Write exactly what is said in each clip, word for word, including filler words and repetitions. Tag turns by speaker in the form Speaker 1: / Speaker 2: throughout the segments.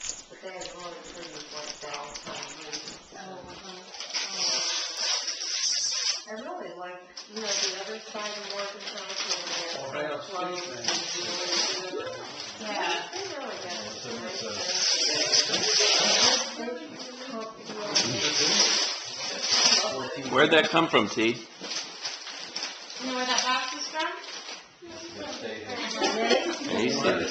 Speaker 1: But they have one of the trees like Valentine.
Speaker 2: Oh, uh-huh.
Speaker 1: I really like, you know, the other side of Morgantown over there.
Speaker 3: Oh, Hale
Speaker 1: Close
Speaker 3: Street,
Speaker 1: and
Speaker 3: man.
Speaker 1: really good.
Speaker 2: Yeah.
Speaker 1: They really got some nice things.
Speaker 4: Where'd that come from, T?
Speaker 2: You know where that box is from?
Speaker 4: Macy's.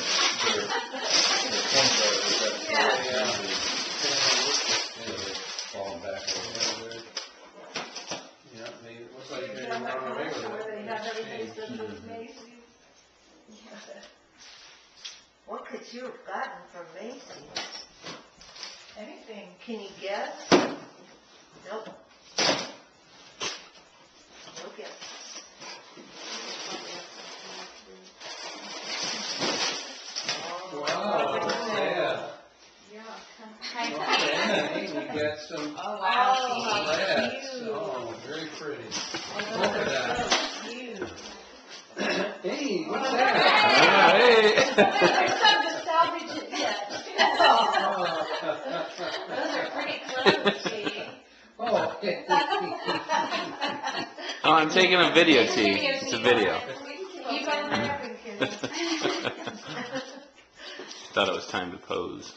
Speaker 3: Falling back over there. Yeah, they, it looks like they're running away with
Speaker 1: Where they
Speaker 3: it.
Speaker 1: have everything stuff with Macy's. What could you have gotten from Macy's?
Speaker 2: Anything.
Speaker 1: Can you guess? Nope. No guess.
Speaker 3: Wow, yeah. Okay, we got some
Speaker 2: Oh, wow.
Speaker 3: slabs. Oh, very pretty. Look at that. Hey, what's that?
Speaker 4: Hey.
Speaker 2: to salvage it yet. Those are pretty close, Steve.
Speaker 3: Oh, okay.
Speaker 4: Oh, I'm taking a video, T. It's a video.
Speaker 2: You got there.
Speaker 4: Thought it was time to pose.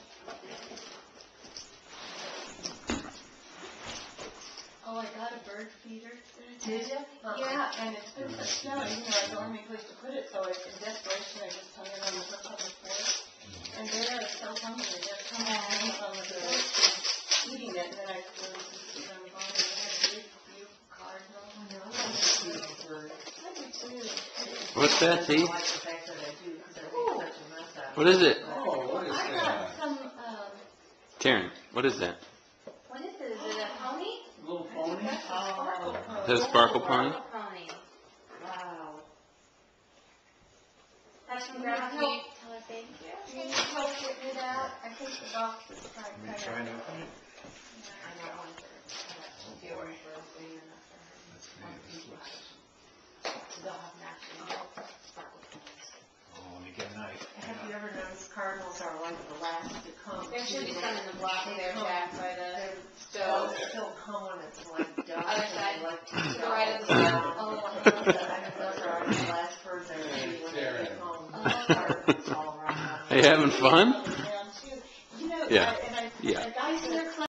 Speaker 2: Oh, I got a bird feeder.
Speaker 1: Did you?
Speaker 2: Yeah, and it's been so snowing, you know, I don't have any place to put it, so I, in desperation, I just hung it on the hook on the porch. And they are so hungry, they're coming out on the porch and eating it, and then I really just put them on, and they had a big, beautiful cardinal.
Speaker 1: I know, I like the beautiful bird.
Speaker 2: I do too.
Speaker 4: What's that, T?
Speaker 1: I like the fact that I do, because I make such a mess out of it.
Speaker 4: What is it?
Speaker 3: Oh, what is
Speaker 2: I
Speaker 3: that?
Speaker 2: got some, um,
Speaker 4: Taryn, what is that?
Speaker 2: what is it, is it a pony?
Speaker 3: Little pony?
Speaker 2: That's a sparkle pony.
Speaker 4: Is that a sparkle pony?
Speaker 2: Sparkle pony.
Speaker 1: Wow.
Speaker 2: That's from Grandma Kate. Tell her thank you. Can you help get it out? I think the box is kind of.
Speaker 3: Let me try and open it.
Speaker 2: I got one for, uh, the orange for Lee and that for her.
Speaker 3: Let's see, this looks,
Speaker 2: So they'll have matching sparkle ponies.
Speaker 3: oh, let me get a knife.
Speaker 1: Have you ever noticed cardinals are like the last to come?
Speaker 2: There should be some in the block there, Jack, by the
Speaker 1: They'll
Speaker 2: stove.
Speaker 1: still come when it's like dusk.
Speaker 2: Other
Speaker 1: and
Speaker 2: side.
Speaker 1: they like to
Speaker 2: To the
Speaker 1: go.
Speaker 2: right of the stove. Oh,
Speaker 1: I think those are the last birds I see when they
Speaker 3: There.
Speaker 1: get home.
Speaker 2: Oh.
Speaker 1: Cardinals all around.
Speaker 4: Are you having fun?
Speaker 2: You know,
Speaker 4: Yeah.
Speaker 2: I-